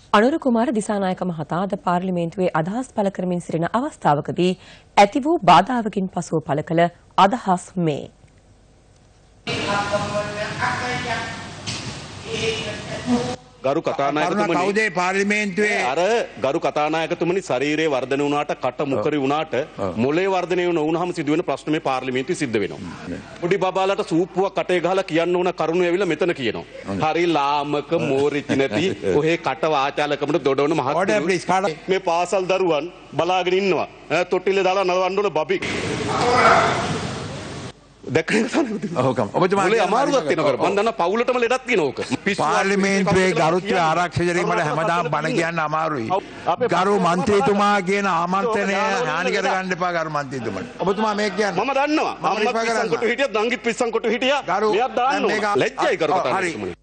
අනුර කුමාර දිසානායක මහතා අද පාර්ලිමේන්තුවේ අදහස් පළ කරමින් සිටින අවස්ථාවකදී ඇති වූ බාධාවකින් පසුව පළ කළ අදහස් මේ. ගරු කතානායකතුමනි කවුද පාර්ලිමේන්තුවේ අර ගරු කතානායකතුමනි ශරීරයේ වර්ධනය වුණාට කට මුකරි වුණාට මොලේ වර්ධනය වුණාම සිදුවෙන ප්‍රශ්න මේ පාර්ලිමේන්තුවේ සිද්ධ වෙනවා. පොඩි බබාලට සූප්පුවක් කටේ ගහලා කියන්න ඕන කරුණු ඇවිල්ලා මෙතන කියනවා. හරි ලාමක මෝරිච් නැති කොහේ කට වාචාලකමට දොඩවන මහත් මේ පාසල් දරුවන් බලාගෙන ඉන්නවා. තොටිල්ලේ දාලා නලවන්න ඕන බබි. ඔබතුමාගේ අමාරුවක් තියෙනවා මම දන්නා පවුලටම ලෙඩක් තියෙනවා ඕක. පාර්ලිමේන්තුවේ ගරුත්ව ආරක්ෂක කිරීමට හැමදාම බණ කියන්න අමාරුයි. ගරු මන්ත්‍රීතුමා කියන ආමන්ත්‍රණය හානි කර ගන්න එපා ගරු මන්ත්‍රීතුමාට. ඔබතුමා මේක කියන්නේ මම දන්නවා. මම පිස්සන් කොටු හිටියා දංගිත් පිස්සන් කොටු හිටියා. මෙයක් දාන්න ඕන. ලැජ්ජයි කරු කතානායකතුමනි.